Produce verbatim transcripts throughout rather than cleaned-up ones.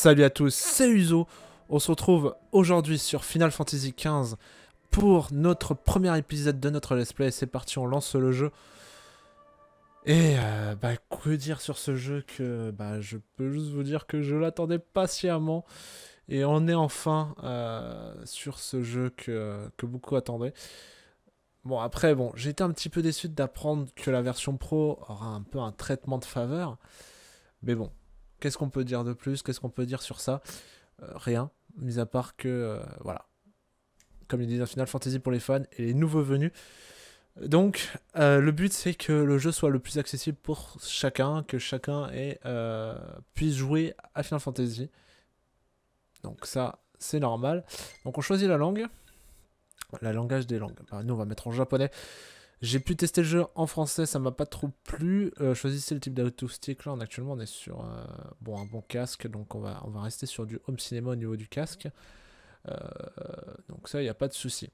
Salut à tous, c'est Uzo. On se retrouve aujourd'hui sur Final Fantasy quinze pour notre premier épisode de notre let's play. C'est parti, on lance le jeu. Et euh, bah, que dire sur ce jeu que bah, je peux juste vous dire que je l'attendais patiemment. Et on est enfin euh, sur ce jeu que, que beaucoup attendaient. Bon après, bon, j'ai été un petit peu déçu d'apprendre que la version pro aura un peu un traitement de faveur. Mais bon, qu'est-ce qu'on peut dire de plus? Qu'est-ce qu'on peut dire sur ça? euh, Rien, mis à part que, euh, voilà, comme il dit dans Final Fantasy pour les fans et les nouveaux venus. Donc, euh, le but c'est que le jeu soit le plus accessible pour chacun, que chacun ait, euh, puisse jouer à Final Fantasy. Donc ça, c'est normal. Donc on choisit la langue, la langage des langues. Bah, nous on va mettre en japonais. J'ai pu tester le jeu en français, ça m'a pas trop plu. Euh, choisissez le type d'autostick. Là, on, actuellement, on est sur euh, bon, un bon casque, donc on va, on va rester sur du home cinéma au niveau du casque. Euh, donc ça, il n'y a pas de souci.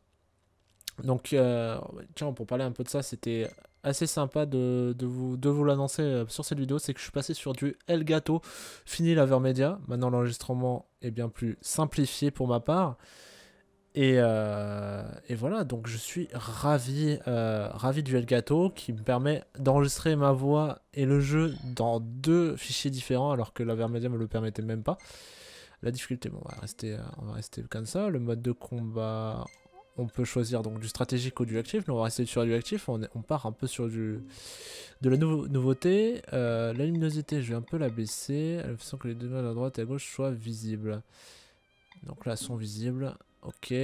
Donc, euh, tiens, pour parler un peu de ça, c'était assez sympa de, de vous, de vous l'annoncer sur cette vidéo. C'est que je suis passé sur du Elgato, fini l'Avermedia. Maintenant, l'enregistrement est bien plus simplifié pour ma part. Et, euh, et voilà, donc je suis ravi, euh, ravi du Elgato qui me permet d'enregistrer ma voix et le jeu dans deux fichiers différents alors que l'Avermedia me le permettait même pas. La difficulté, bon, on va rester, on va rester comme ça. Le mode de combat, on peut choisir donc du stratégique ou du actif. Nous on va rester sur du actif, on, est, on part un peu sur du, de la nouveau, nouveauté. Euh, la luminosité, je vais un peu la baisser, de façon que les deux mains à droite et à gauche soient visibles. Donc là, elles sont visibles. Ok.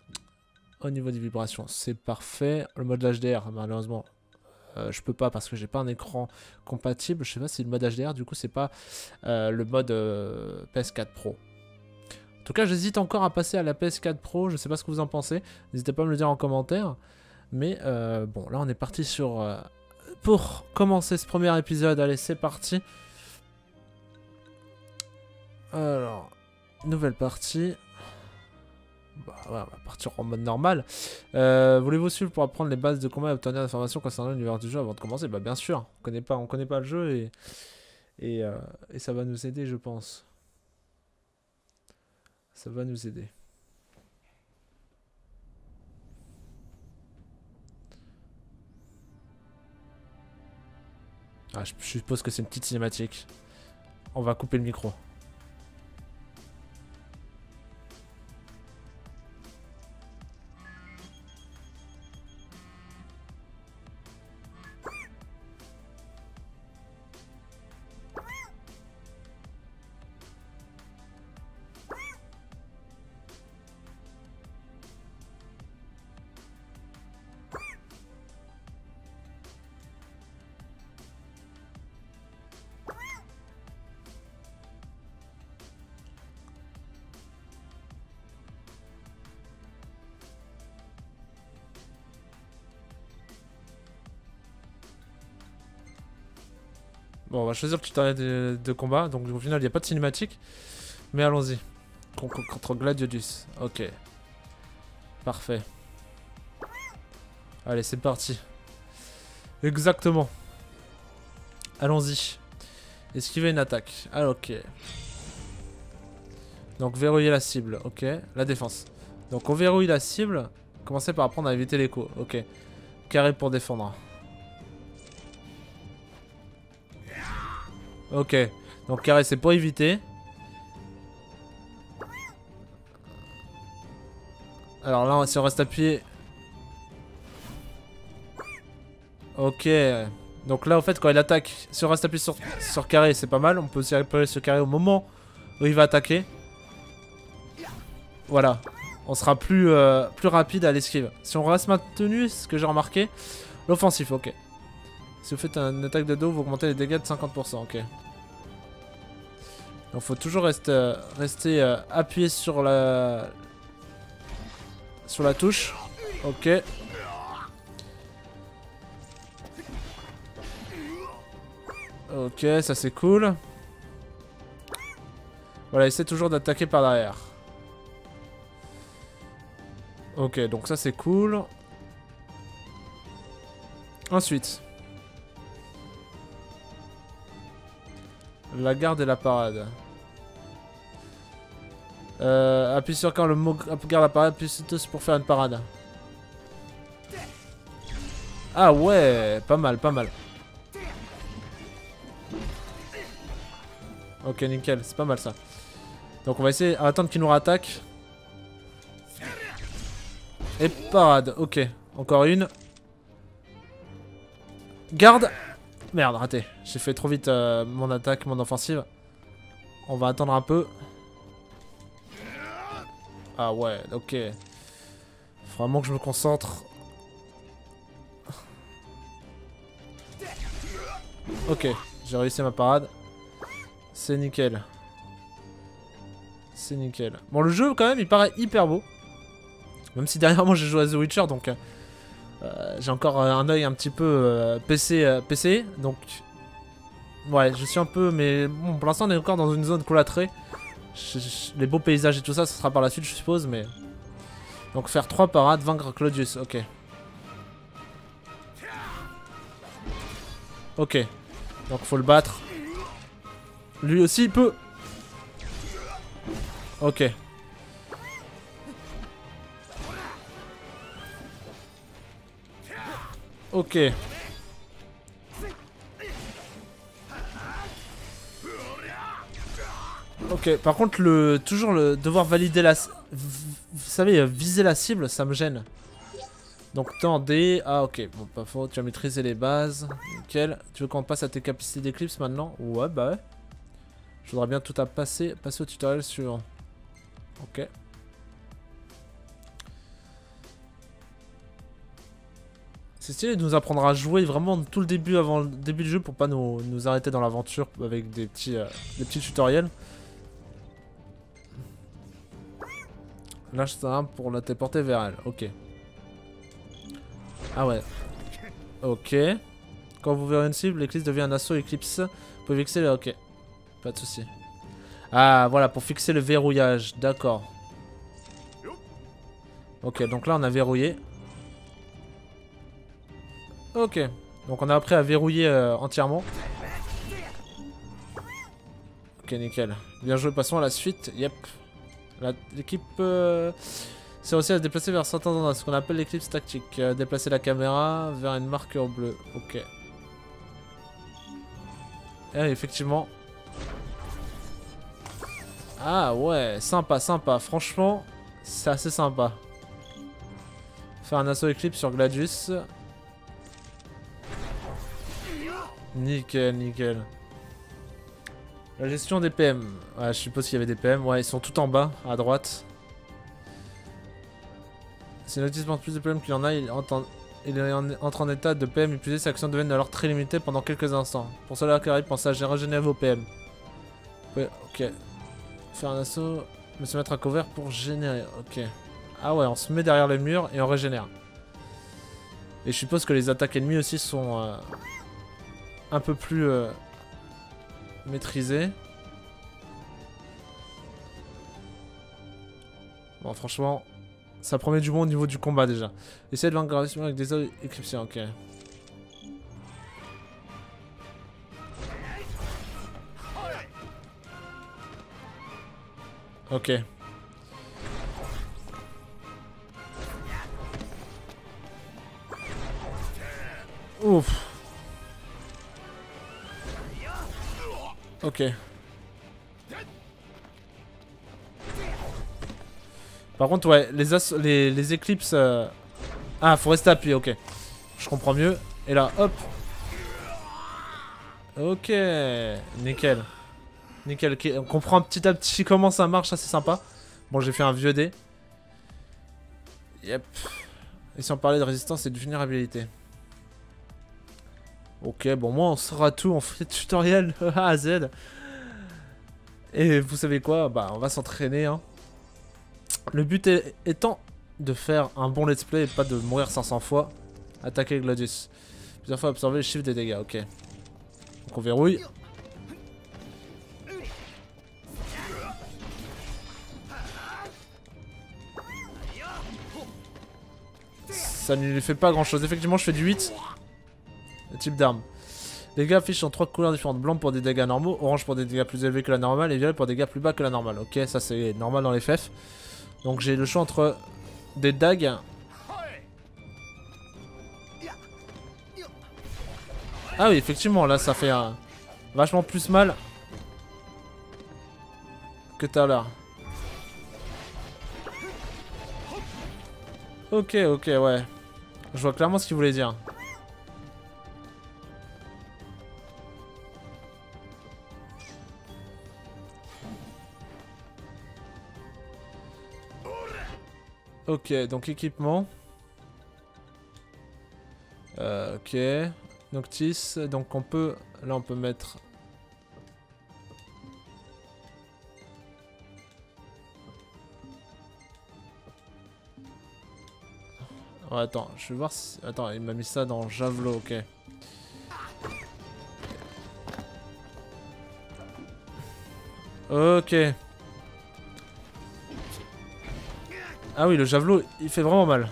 Au niveau des vibrations, c'est parfait. Le mode H D R, malheureusement, euh, je peux pas parce que j'ai pas un écran compatible. Je sais pas si le mode H D R, du coup, c'est pas euh, le mode euh, P S quatre Pro. En tout cas, j'hésite encore à passer à la P S quatre Pro. Je sais pas ce que vous en pensez. N'hésitez pas à me le dire en commentaire. Mais euh, bon, là, on est parti sur... Euh, pour commencer ce premier épisode, allez, c'est parti. Alors, nouvelle partie. Bah ouais, on va partir en mode normal. Euh, Voulez-vous suivre pour apprendre les bases de combat et obtenir des informations concernant l'univers du jeu avant de commencer? Bah bien sûr, on connaît pas, on connaît pas le jeu et, et, euh, et ça va nous aider, je pense. Ça va nous aider. Ah, je, je suppose que c'est une petite cinématique. On va couper le micro. Bon, on va choisir le tutoriel de, de combat. Donc au final, il n'y a pas de cinématique. Mais allons-y. Contre, contre Gladiolus. Ok. Parfait. Allez, c'est parti. Exactement. Allons-y. Esquiver une attaque. Ah, ok. Donc verrouiller la cible. Ok. La défense. Donc on verrouille la cible. Commencez par apprendre à éviter l'écho. Ok. Carré pour défendre. Ok. Donc carré c'est pour éviter. Alors là si on reste appuyé. Ok. Donc là en fait quand il attaque, si on reste appuyé sur, sur carré c'est pas mal. On peut aussi appuyer sur carré au moment où il va attaquer. Voilà. On sera plus, euh, plus rapide à l'esquive. Si on reste maintenu, ce que j'ai remarqué. L'offensif, ok. Si vous faites une attaque de dos, vous augmentez les dégâts de cinquante pour cent, ok. Donc faut toujours rester, euh, rester euh, appuyé sur la... Sur la touche. Ok. Ok, ça c'est cool. Voilà, essaie toujours d'attaquer par derrière. Ok, donc ça c'est cool. Ensuite. La garde et la parade. Euh, appuie sur quand le mot garde apparaît, appuie sur tous pour faire une parade. Ah ouais, pas mal, pas mal. Ok, nickel, c'est pas mal ça. Donc on va essayer d'attendre qu'il nous rattaque. Et parade, ok. Encore une. Garde. Merde, raté. J'ai fait trop vite euh, mon attaque, mon offensive. On va attendre un peu. Ah ouais, ok. Faut vraiment que je me concentre. Ok, j'ai réussi ma parade. C'est nickel. C'est nickel. Bon, le jeu, quand même, il paraît hyper beau. Même si derrière moi, j'ai joué à The Witcher, donc... Euh, j'ai encore un œil un petit peu euh, P C, euh, P C, donc... Ouais, je suis un peu... Mais bon, pour l'instant, on est encore dans une zone cloîtrée. Je, je, les beaux paysages et tout ça, ce sera par la suite, je suppose, mais... Donc faire trois parades, vaincre Claudius, ok. Ok. Donc faut le battre. Lui aussi, il peut... Ok. Ok. Ok, par contre, le toujours le devoir valider la... Vous savez, viser la cible, ça me gêne. Donc tendez... Ah ok, bon pas faux, tu as maîtrisé les bases. Nickel. Tu veux qu'on passe à tes capacités d'éclipse maintenant? Ouais, bah ouais. Je voudrais bien tout à passer, passer au tutoriel sur... Ok. C'est stylé de nous apprendre à jouer vraiment tout le début avant le début du jeu pour pas nous, nous arrêter dans l'aventure avec des petits, euh, des petits tutoriels. Lâche ça pour la téléporter vers elle, ok. Ah ouais. Ok. Quand vous verrez une cible, l'éclipse devient un assaut éclipse. Vous pouvez fixer le... Ok. Pas de soucis. Ah voilà, pour fixer le verrouillage, d'accord. Ok, donc là on a verrouillé. Ok, donc on a appris à verrouiller euh, entièrement. Ok, nickel. Bien joué, passons à la suite. Yep. L'équipe euh, sert aussi à se déplacer vers certains endroits, ce qu'on appelle l'éclipse tactique. Euh, déplacer la caméra vers une marqueur bleue. Ok. Et effectivement. Ah ouais, sympa, sympa. Franchement, c'est assez sympa. Faire un assaut éclipse sur Gladius. Nickel, nickel. La gestion des P M. Ouais, je suppose qu'il y avait des P M. Ouais, ils sont tout en bas, à droite. Si Noctis porte plus de P M qu'il y en a, il, entend, il entre en état de P M épuisé. Ses actions deviennent alors très limitées pendant quelques instants. Pour cela, Carrie pensez à régénérer vos P M. Ouais, ok. Faire un assaut, mais se mettre à couvert pour générer. Ok. Ah ouais, on se met derrière le mur et on régénère. Et je suppose que les attaques ennemies aussi sont euh, un peu plus euh, maîtrisées. Bon, franchement, ça promet du bon au niveau du combat déjà. Essayez de vaincre avec des œils éclipsés, ok. Ok. Ouf. Ok. Par contre, ouais, les, les, les éclipses... Euh... Ah, faut rester appuyé, ok. Je comprends mieux. Et là, hop. Ok. Nickel. Nickel, ok. On comprend petit à petit comment ça marche, ça c'est sympa. Bon, j'ai fait un vieux dé. Yep. Et si on parlait de résistance et de vulnérabilité. Ok, bon, moi on saura tout, on fait le tutoriel de A à Z. Et vous savez quoi? Bah, on va s'entraîner, hein. Le but est, étant de faire un bon let's play et pas de mourir cinq cents fois. Attaquer Gladius. Plusieurs fois absorber le chiffre des dégâts, ok. Donc on verrouille. Ça ne lui fait pas grand chose. Effectivement, je fais du huit. Le type d'arme. Dégâts affichent en trois couleurs différentes. Blanc pour des dégâts normaux, orange pour des dégâts plus élevés que la normale et violet pour des dégâts plus bas que la normale. Ok, ça c'est normal dans les F F. Donc j'ai le choix entre des dagues. Ah oui, effectivement, là ça fait un... vachement plus mal que tout à l'heure. Ok, ok, ouais. Je vois clairement ce qu'il voulait dire. Ok, donc équipement. Euh, ok. Noctis, donc on peut... Là on peut mettre... Ouais, attends, je vais voir si... Attends, il m'a mis ça dans Javelot, ok. Ok. Ah oui, le Javelot, il fait vraiment mal.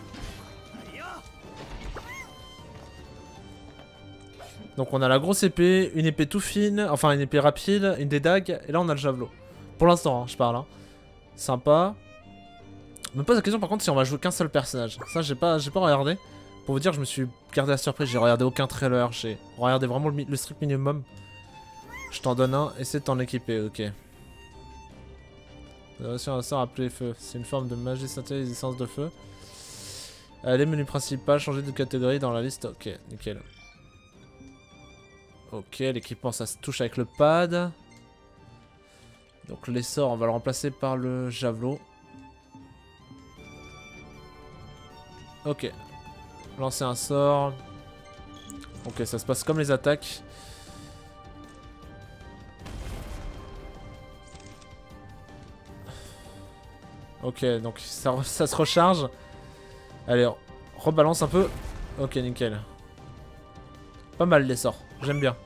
Donc on a la grosse épée, une épée tout fine, enfin une épée rapide, une des dagues, et là on a le Javelot. Pour l'instant, hein, je parle. Hein. Sympa. Je me pose la question par contre si on va jouer qu'un seul personnage. Ça j'ai pas, j'ai pas regardé. Pour vous dire, je me suis gardé la surprise, j'ai regardé aucun trailer, j'ai regardé vraiment le, le strict minimum. Je t'en donne un et c'est t'en équiper, ok. Vous avez reçu un sort appelé feu. C'est une forme de magie scintillée des essences de feu. Euh, les menus principaux, changer de catégorie dans la liste, ok, nickel. Ok, l'équipement ça se touche avec le pad. Donc les sorts, on va le remplacer par le Javelot. Ok. Lancer un sort. Ok, ça se passe comme les attaques. Ok, donc ça, ça se recharge. Allez, rebalance un peu. Ok, nickel. Pas mal les sorts, j'aime bien.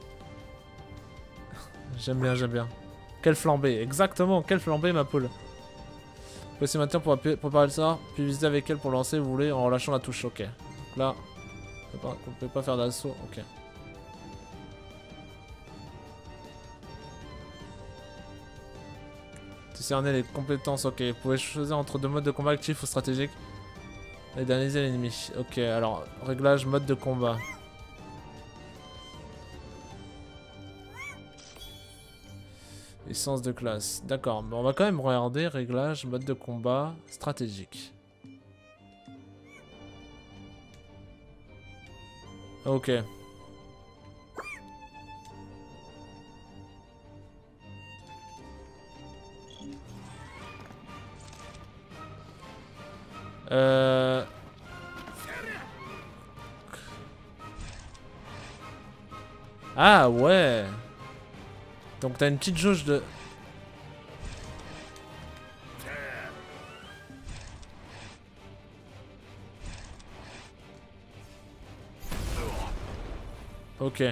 J'aime bien, j'aime bien. Quelle flambée, exactement, quelle flambée ma poule. Voici maintenant pour préparer le sort, puis visiter avec elle pour lancer, vous voulez, en relâchant la touche, ok. Donc là, on ne peut pas faire d'assaut, ok. Discerner les compétences, ok. Vous pouvez choisir entre deux modes de combat actifs ou stratégiques. Et d'analyser l'ennemi. Ok, alors, réglage, mode de combat. Essence de classe. D'accord, mais on va quand même regarder réglage, mode de combat, stratégique. Ok. Euh... Ah ouais. Donc t'as une petite jauge de... Ok.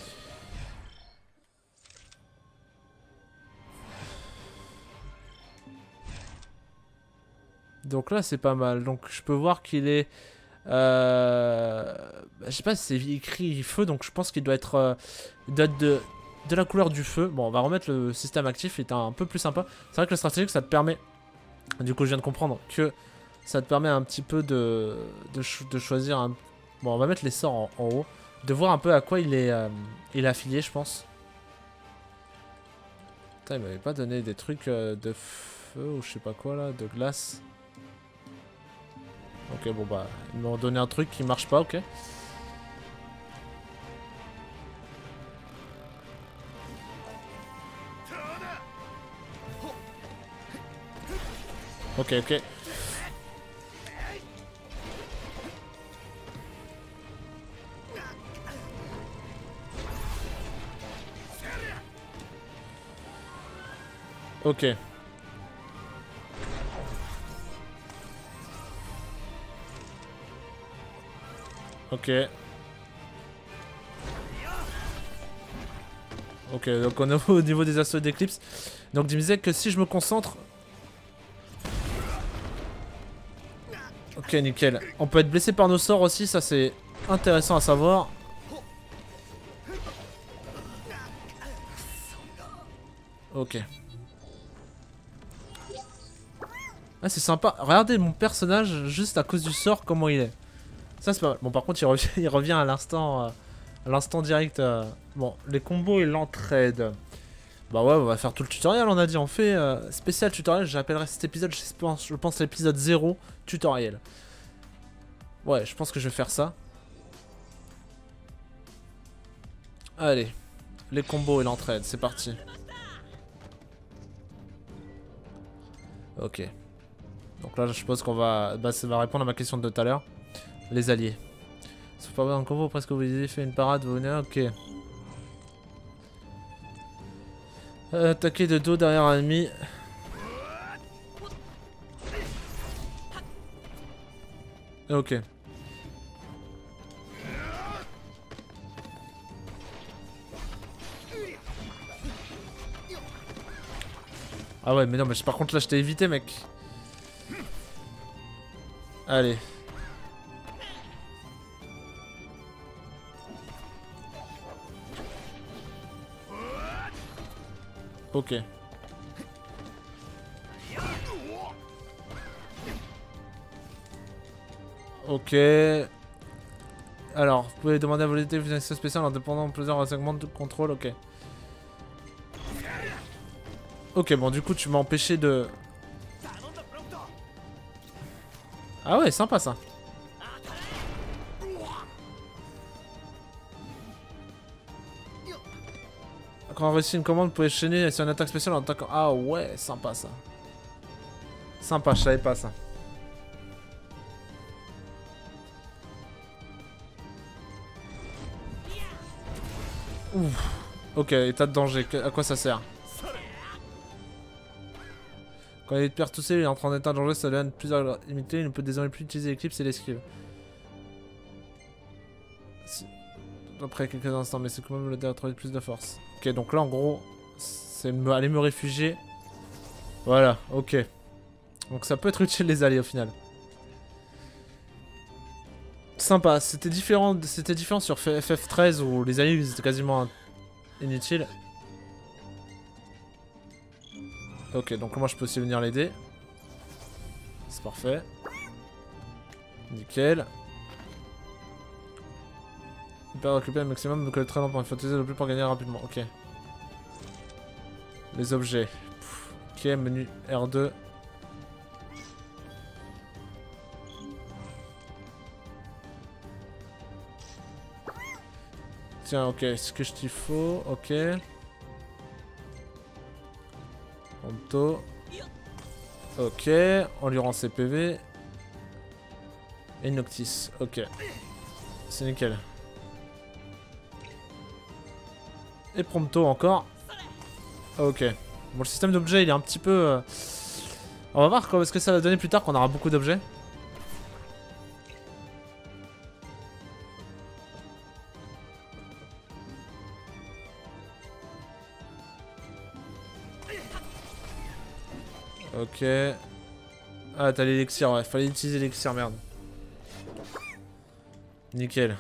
Donc là c'est pas mal. Donc je peux voir qu'il est... Euh... Je sais pas si c'est écrit feu, donc je pense qu'il doit être... Euh... Il doit être de... de la couleur du feu. Bon, on va remettre le système actif, il est un peu plus sympa. C'est vrai que le stratégique, ça te permet... Du coup, je viens de comprendre que ça te permet un petit peu de, de, ch de choisir un... Bon, on va mettre les sorts en, en haut. De voir un peu à quoi il est, euh, il est affilié, je pense. Putain, il m'avait pas donné des trucs euh, de feu ou je sais pas quoi, là, de glace. Ok, bon, bah, ils m'ont donné un truc qui marche pas, ok. Ok, ok. Ok. Ok. Ok, donc on est au niveau des assauts d'éclipse. Donc il me disait que si je me concentre... Ok, nickel. On peut être blessé par nos sorts aussi, ça c'est intéressant à savoir. Ok. Ah, c'est sympa. Regardez mon personnage juste à cause du sort, comment il est. Ça, c'est pas mal. Bon, par contre, il revient, il revient à l'instant euh, à l'instant direct. Euh... Bon, les combos et l'entraide. Bah ouais, on va faire tout le tutoriel, on a dit. On fait euh, spécial tutoriel. J'appellerai cet épisode, je pense, je pense l'épisode zéro tutoriel. Ouais, je pense que je vais faire ça. Allez. Les combos et l'entraide, c'est parti. Ok. Donc là, je suppose qu'on va... Bah, ça va répondre à ma question de tout à l'heure. Les alliés. Sauf pas un combo, presque vous avez fait une parade, vous venez... Ok. Euh, attaquer de dos derrière un ennemi. Ok. Ah ouais, mais non, mais par contre là, je t'ai évité, mec. Allez. Ok. Ok. Alors, vous pouvez demander à vos unités une action spéciale en dépendant de plusieurs segments de contrôle, ok. Ok, bon, du coup, tu m'as empêché de... Ah ouais, sympa ça. Quand on réussit une commande, vous pouvez chaîner sur une attaque spéciale en attaquant... Ah ouais, sympa ça. Sympa, je savais pas ça. Ouf. Ok, état de danger, à quoi ça sert? Quand il est perd toussé, il est entré en état de danger, ça devient plusieurs limités, il ne peut désormais plus utiliser l'éclipse et l'esquive. Si... Après quelques instants, mais c'est quand même le dé à trouver plus de force. Ok, donc là en gros, c'est me... aller me réfugier. Voilà, ok. Donc ça peut être utile les alliés au final. Sympa, c'était différent, c'était différent sur F F treize où les alliés ils étaient quasiment inutiles. Ok, donc moi je peux aussi venir l'aider. C'est parfait. Nickel. Il peut récupérer le maximum que le train pour il faut utiliser le plus pour gagner rapidement. Ok. Les objets. Pff, ok, menu R deux. Tiens, ok, ce que je t'y faut, ok. Ponto. Ok, on lui rend ses P V. Et Noctis, ok. C'est nickel. Et Prompto encore. Ok. Bon, le système d'objets, il est un petit peu... Euh... On va voir quoi, ce que ça va donner plus tard quand on aura beaucoup d'objets. Ok. Ah, t'as l'élixir, ouais. Fallait utiliser l'élixir, merde. Nickel.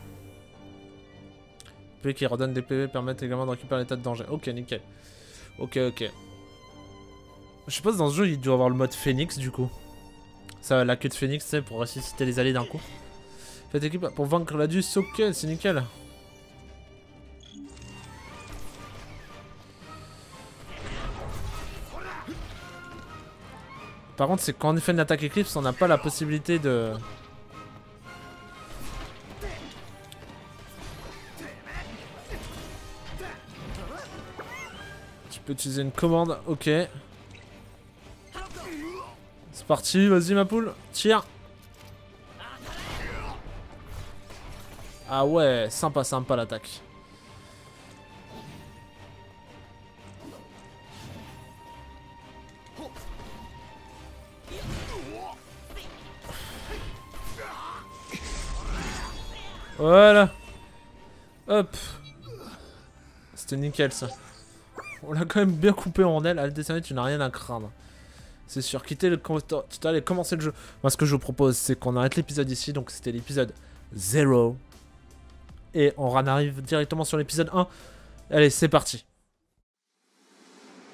P V qui redonne des P V permettent également de récupérer l'état de danger. Ok, nickel. Ok, ok. Je suppose dans ce jeu, il doit avoir le mode Phoenix, du coup. Ça, la queue de Phoenix, c'est pour ressusciter les alliés d'un coup. Faites équipe pour vaincre la Deuce, ok, c'est nickel. Par contre, c'est quand on fait une attaque Eclipse, on n'a pas la possibilité de... Tu peux utiliser une commande, ok. C'est parti, vas-y ma poule, tire. Ah ouais, sympa, sympa l'attaque. Voilà. Hop. C'était nickel ça. On l'a quand même bien coupé en ailes. Allez, descendre, tu n'as rien à craindre. C'est sûr, quitter le tutoriel et commencer le jeu. Moi, ce que je vous propose, c'est qu'on arrête l'épisode ici. Donc, c'était l'épisode zéro. Et on en arrive directement sur l'épisode un. Allez, c'est parti.